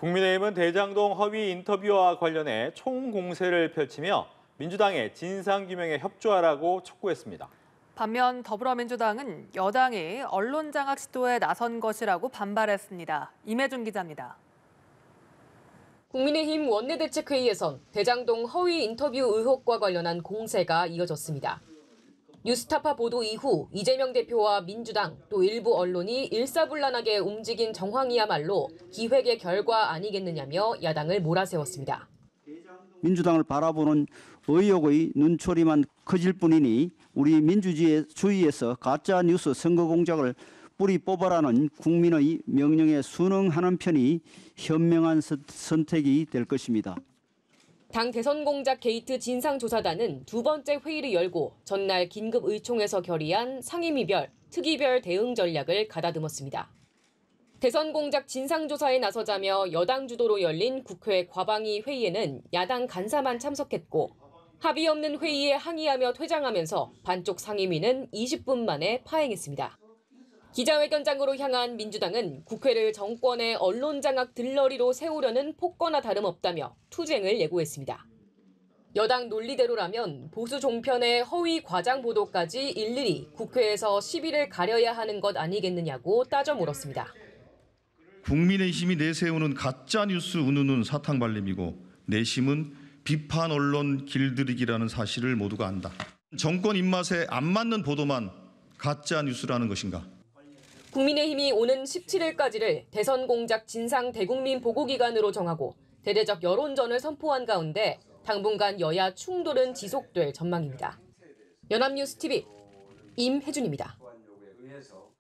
국민의힘은 대장동 허위 인터뷰와 관련해 총공세를 펼치며 민주당에 진상규명에 협조하라고 촉구했습니다. 반면 더불어민주당은 여당이 언론 장악 시도에 나선 것이라고 반발했습니다. 임혜준 기자입니다. 국민의힘 원내대책회의에선 대장동 허위 인터뷰 의혹과 관련한 공세가 이어졌습니다. 뉴스타파 보도 이후 이재명 대표와 민주당 또 일부 언론이 일사불란하게 움직인 정황이야말로 기획의 결과 아니겠느냐며 야당을 몰아세웠습니다. 민주당을 바라보는 의혹의 눈초리만 커질 뿐이니 우리 민주주의에서 가짜뉴스 선거 공작을 뿌리 뽑아라는 국민의 명령에 순응하는 편이 현명한 선택이 될 것입니다. 당 대선 공작 게이트 진상조사단은 두 번째 회의를 열고 전날 긴급 의총에서 결의한 상임위별, 특위별 대응 전략을 가다듬었습니다. 대선 공작 진상조사에 나서자며 여당 주도로 열린 국회 과방위 회의에는 야당 간사만 참석했고 합의 없는 회의에 항의하며 퇴장하면서 반쪽 상임위는 20분 만에 파행했습니다. 기자회견장으로 향한 민주당은 국회를 정권의 언론 장악 들러리로 세우려는 폭거나 다름없다며 투쟁을 예고했습니다. 여당 논리대로라면 보수 종편의 허위 과장 보도까지 일일이 국회에서 시비를 가려야 하는 것 아니겠느냐고 따져 물었습니다. 국민의힘이 내세우는 가짜뉴스 운운은 사탕발림이고 내심은 비판 언론 길들이기라는 사실을 모두가 안다. 정권 입맛에 안 맞는 보도만 가짜뉴스라는 것인가? 국민의힘이 오는 17일까지를 대선 공작 진상 대국민 보고기간으로 정하고 대대적 여론전을 선포한 가운데 당분간 여야 충돌은 지속될 전망입니다. 연합뉴스 TV 임혜준입니다.